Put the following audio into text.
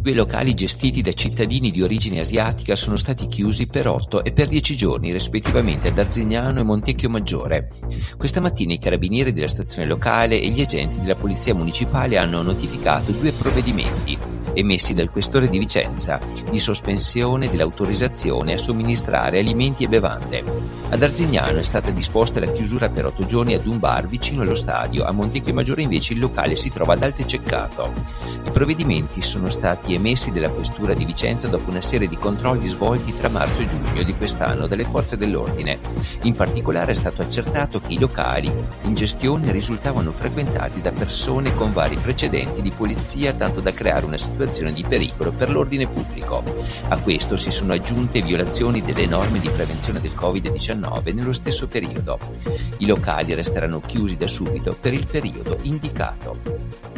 Due locali gestiti da cittadini di origine asiatica sono stati chiusi per 8 e per 10 giorni rispettivamente ad Arzignano e Montecchio Maggiore. Questa mattina i carabinieri della stazione locale e gli agenti della polizia municipale hanno notificato 2 provvedimenti emessi dal questore di Vicenza di sospensione dell'autorizzazione a somministrare alimenti e bevande. Ad Arzignano è stata disposta la chiusura per 8 giorni ad un bar vicino allo stadio, a Montecchio Maggiore invece il locale si trova ad Altececcato. I provvedimenti sono stati emessi dalla questura di Vicenza dopo una serie di controlli svolti tra marzo e giugno di quest'anno dalle forze dell'ordine. In particolare è stato accertato che i locali in gestione risultavano frequentati da persone con vari precedenti di polizia, tanto da creare una situazione di pericolo per l'ordine pubblico. A questo si sono aggiunte violazioni delle norme di prevenzione del Covid-19 nello stesso periodo. I locali resteranno chiusi da subito per il periodo indicato.